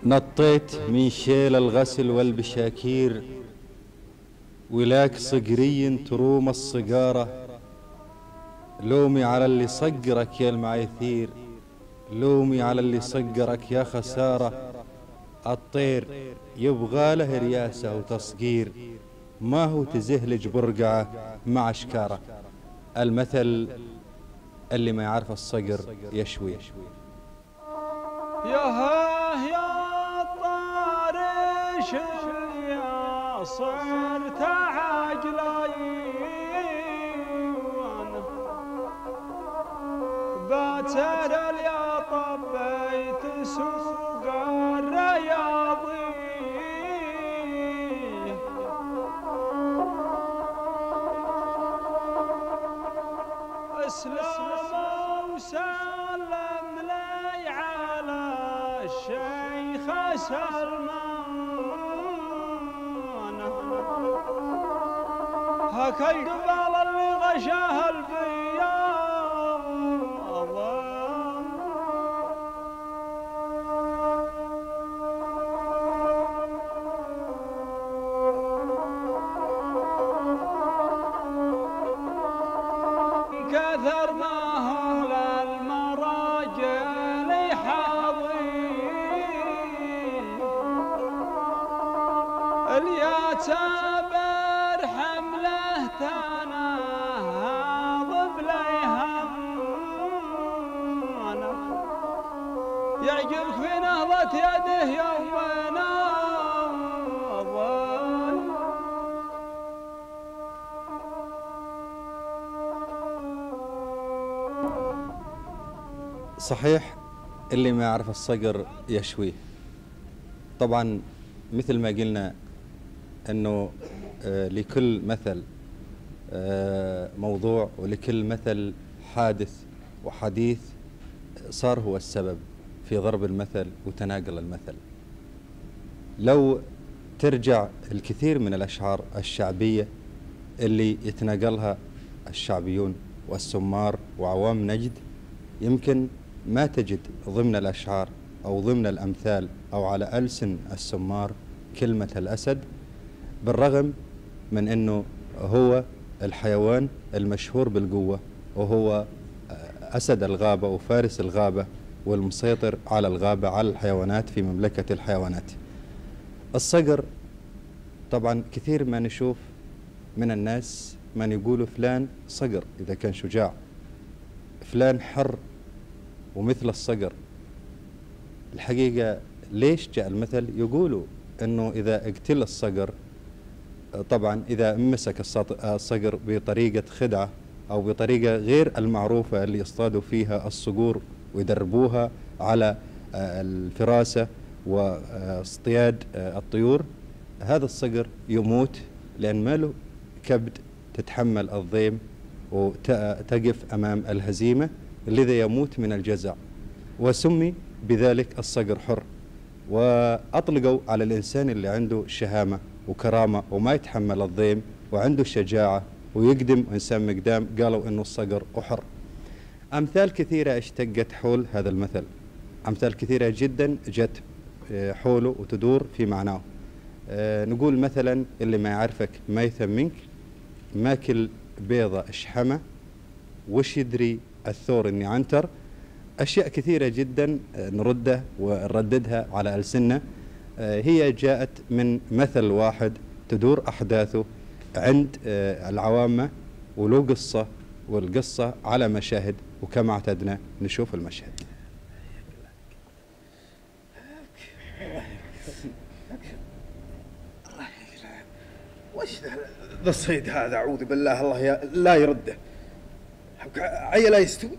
نطيت من شيل الغسل والبشاكير، ولاك صقري تروم الصقارة. لومي على اللي صقرك يا المعايثير، لومي على اللي صقرك يا خسارة. الطير يبغى له رياسة وتصقير، ما هو تزهلج برقعة مع شكارة. المثل اللي ما يعرف الصقر يشوي. يا طارش يا صرت عجلين، باتر يا طبيت سوق الرياضي. اسلم وسلم لي على الشيخ سلمان، هاك القبال اللي غشاه البياض. كثر ما هو للمراجل حاضين، اليتابر حمله تنهض بليهم. يعجبك في نهضة يده يومنا. صحيح اللي ما يعرف الصقر يشويه. طبعا مثل ما قلنا انه لكل مثل موضوع، ولكل مثل حادث وحديث صار هو السبب في ضرب المثل وتناقل المثل. لو ترجع الكثير من الأشعار الشعبية اللي يتناقلها الشعبيون والسمار وعوام نجد، يمكن ما تجد ضمن الأشعار أو ضمن الأمثال أو على ألسن السمار كلمة الأسد، بالرغم من أنه هو الحيوان المشهور بالقوة، وهو أسد الغابة وفارس الغابة والمسيطر على الغابة على الحيوانات في مملكة الحيوانات. الصقر طبعا كثير ما نشوف من الناس من يقولوا فلان صقر إذا كان شجاع، فلان حر ومثل الصقر. الحقيقة ليش جاء المثل؟ يقولوا أنه إذا اقتل الصقر، طبعا إذا مسك الصقر بطريقة خدعة أو بطريقة غير المعروفة اللي يصطادوا فيها الصقور ويدربوها على الفراسة واصطياد الطيور، هذا الصقر يموت لأن ما له كبد تتحمل الضيم وتقف أمام الهزيمة، لذا يموت من الجزع، وسمي بذلك الصقر حر. وأطلقوا على الإنسان اللي عنده شهامة وكرامة وما يتحمل الضيم وعنده شجاعة ويقدم إنسان مقدام، قالوا إنه الصقر وحر. أمثال كثيرة اشتقت حول هذا المثل، أمثال كثيرة جدا جت حوله وتدور في معناه. نقول مثلا اللي ما يعرفك ما يثمنك، ماكل بيضة اشحمة، وش يدري الثور اني عنتر. اشياء كثيرة جدا نردها ونرددها على ألسنة، هي جاءت من مثل واحد تدور احداثه عند العوامة، وله قصة، والقصة على مشاهد، وكما اعتدنا نشوف المشهد. وش ذا الصيد هذا؟ أعوذ بالله، الله لا يرده. عيا لا يستوي.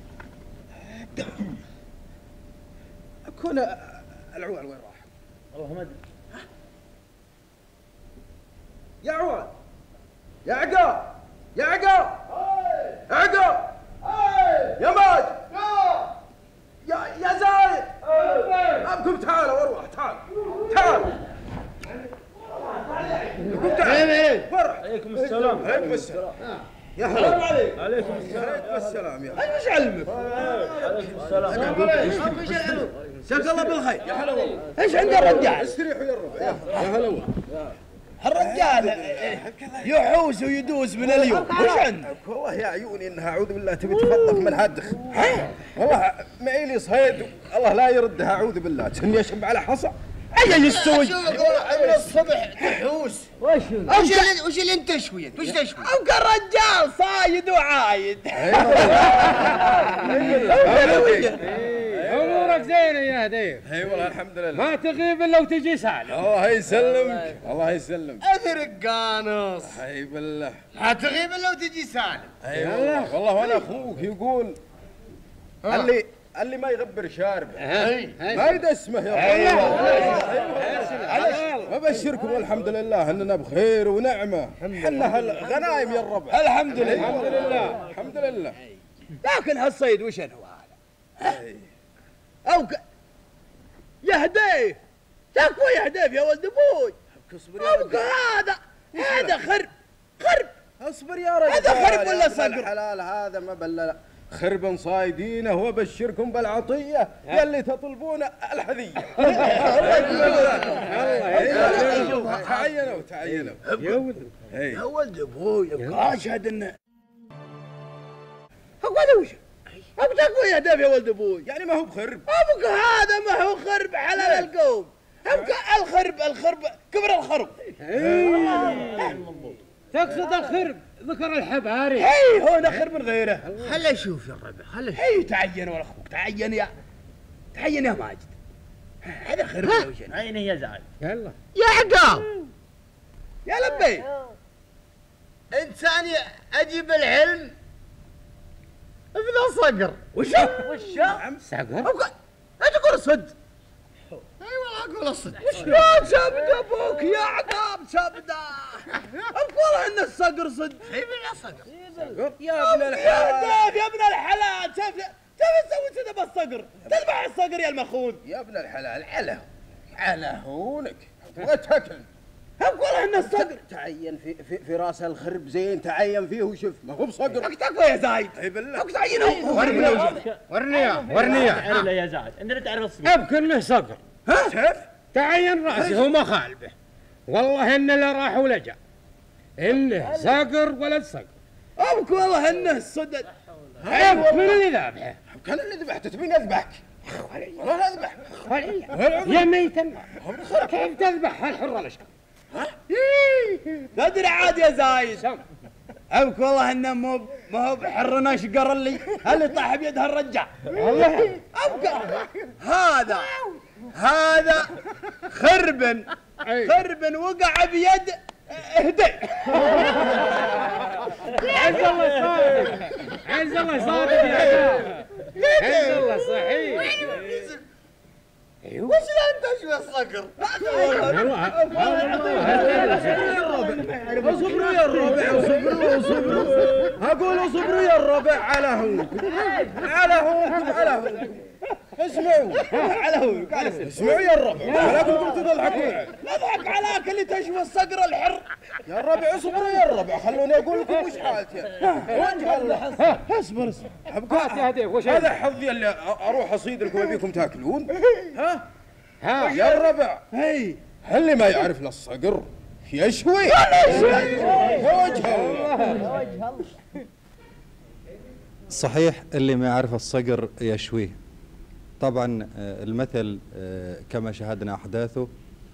أكون العوال وين راح؟ والله ما أدري. يا عوال، يا عقاب، يا عقاب، عقاب، يا ماجد، يا زايد، أبكم تعالوا واروح، تعالوا تعالوا. عليكم السلام. عليكم السلام. يا هلا. عليكم السلام. عليكم السلام. يا ايش علمك؟ عليكم السلام. جزاك الله بالخير. يا هلا والله. ايش عند الرجال؟ استريحوا يا الربع. يا هلا والله. الرجال يحوس ويدوس من اليوم. وش عندك؟ والله يا عيوني انها اعوذ بالله تبي تفضك من هدخ. والله معيلي صيد الله لا يردها اعوذ بالله. تني اشب على حصى. اي يستوي من الصبح تحوس. وش اللي انت تشوي؟ وش تشوي؟ ابقى الرجال صايد وعايد. امورك زينه يا هدير. اي والله الحمد لله. ما تغيب الا وتجي سالم. الله يسلمك الله يسلمك. اثرك قانص. اي بالله. لا تغيب الا وتجي سالم. اي والله وانا اخوك يقول اللي ما يغبر شاربه ما يدسمه يا الله. ابشركم والحمد لله اننا بخير ونعمه. حنا الغنايم يا الربع. الحمد لله الحمد لله الحمد لله. لكن هالصيد وش هو هذا؟ يا هديف تكفى يا هديف يا ولد ابوي. ابوك هذا خرب اصبر يا رجال. هذا خرب ولا صقر؟ الحلال هذا ما بلا خربا صايدينه وابشركم بالعطيه يلي تطلبون الهديه. الله تعينوا يا ولد ابوي ابغى اشهد انه هذا وش؟ ابو تكفى يا هديف يا ولد ابوي. يعني ما هو بخرب. ابوك هذا ما هو خرب حلال القوم. ابوك الخرب كبر الخرب. تقصد الخرب ذكر الحباري. اي هو نخر من غيره. خله يشوف يا الربع خله يشوف. اي تعين ولا اخوك تعين يا ماجد. هذا خرب يا وجن. عيني يا زعل. يلا يا عقاب يا لبي انسان اجيب العلم في ذا صقر. وش صقر. لا تقول صد. اي والله اقول الصدق. شلون سبد ابوك يا عقاب سبده؟ والله ان الصقر صد. اي بالله صقر. يا ابن الحلال يا ابن الحلال تبي تسوي كذا بالصقر؟ تذبح الصقر يا المخوذ. يا ابن الحلال على هونك وتاكل. والله ان الصقر تعين في راس الخرب زين تعين فيه وشوف ما هو بصقر. تكفى يا زايد. اي بالله تعينه. ورني تعال يا زعل انت تعرف الصقر. ابكر له صقر. شوف تعين راسي هو ما خالبه. والله انه لا راح ولا جاء. انه صقر ولد صقر. ابك والله انه صدد. من اللي ذابحه؟ كان اللي ذبحته تبيني اذبحك؟ والله اذبح. يا ميتا كيف تذبح هالحره الاشقر؟ لا ادري عاد يا زايد. ابك والله انه ما هو بحرنا اشقر اللي طاح بيد هالرجال. والله ابك هذا خرب وقع بيد هدي. عز الله صادق يا عز الله صحيح. وش لا انت شو الصقر؟ اصبروا يا الربع اقول اصبروا يا الربع على هونكم اسمعوا اسمعوا يا الربع ولكن قلتوا تضحكون. نضحك عليك اللي تشوي الصقر الحر يا الربع. اصبروا يا الربع خلوني اقول لكم وش حالتي. وجه الله اصبر هذا حظي اللي اروح اصيد لكم ابيكم تاكلون. ها يا الربع اللي ما يعرف للصقر يشوي. يا وجه الله صحيح اللي ما يعرف الصقر يشويه. طبعا المثل كما شاهدنا أحداثه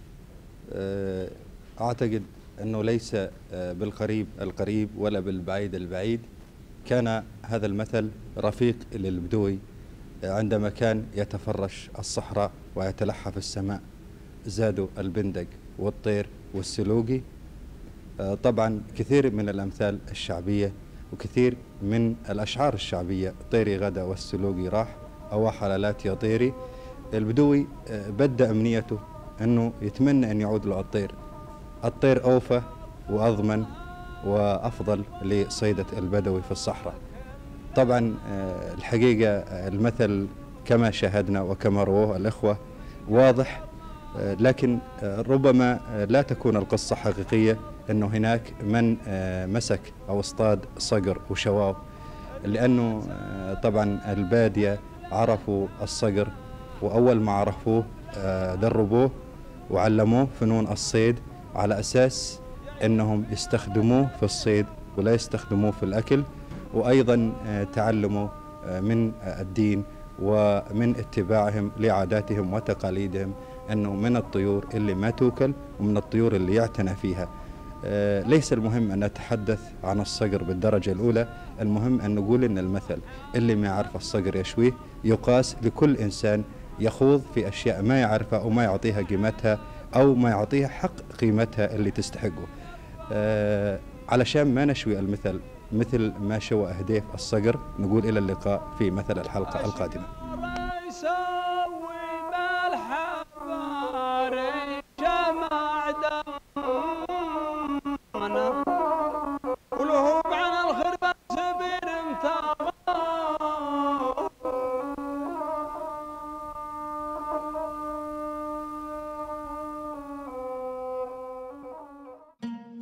أعتقد أنه ليس بالقريب القريب ولا بالبعيد البعيد. كان هذا المثل رفيق للبدوي عندما كان يتفرش الصحراء ويتلحف السماء. زادوا البندق والطير والسلوقي. طبعا كثير من الأمثال الشعبية وكثير من الأشعار الشعبية طيري غدا والسلوقي راح أو حلالات يا طيري. البدوي بدأ أمنيته أنه يتمنى أن يعود له الطير أوفى وأضمن وأفضل لصيدة البدوي في الصحراء. طبعا الحقيقة المثل كما شاهدنا وكما رواه الإخوة واضح، لكن ربما لا تكون القصة حقيقية أنه هناك من مسك أو اصطاد صقر وشواه، لأنه طبعا البادية عرفوا الصقر وأول ما عرفوه دربوه وعلموه فنون الصيد على أساس أنهم يستخدموه في الصيد ولا يستخدموه في الأكل، وأيضا تعلموا من الدين ومن اتباعهم لعاداتهم وتقاليدهم أنه من الطيور اللي ما توكل ومن الطيور اللي يعتنى فيها. ليس المهم أن نتحدث عن الصقر بالدرجة الأولى، المهم أن نقول أن المثل اللي ما يعرف الصقر يشويه يقاس لكل إنسان يخوض في أشياء ما يعرفها أو ما يعطيها قيمتها أو ما يعطيها حق قيمتها اللي تستحقه. علشان ما نشوي المثل مثل ما شوى أهديف الصقر، نقول إلى اللقاء في مثل الحلقة القادمة.